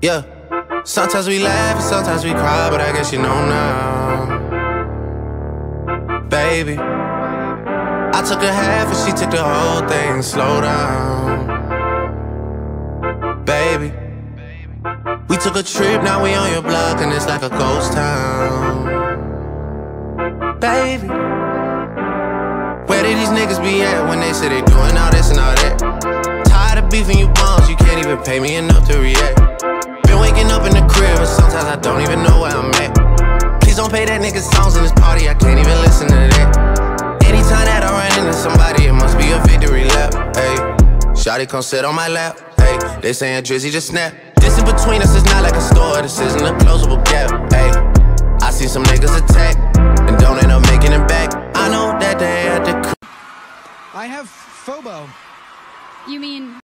Yeah, sometimes we laugh and sometimes we cry, but I guess you know now. Baby, I took a half and she took the whole thing. Slow down, baby. We took a trip, now we on your block and it's like a ghost town. Baby, where did these niggas be at when they say they doing all this and all that? Tired of beefing you bums, you can't even pay me enough to react. Been waking up in the crib and sometimes I don't even know where I'm at. Please don't play that nigga songs in this party, I can't even listen to that. Anytime that I run into somebody, it must be a victory lap. Ayy, shawty come sit on my lap. Ayy, they saying Drizzy just snap. This in between us is not like a store, this isn't a closable gap. Ayy, I see some niggas attack and don't end up making it back. I know that they at the I have FOBO. You mean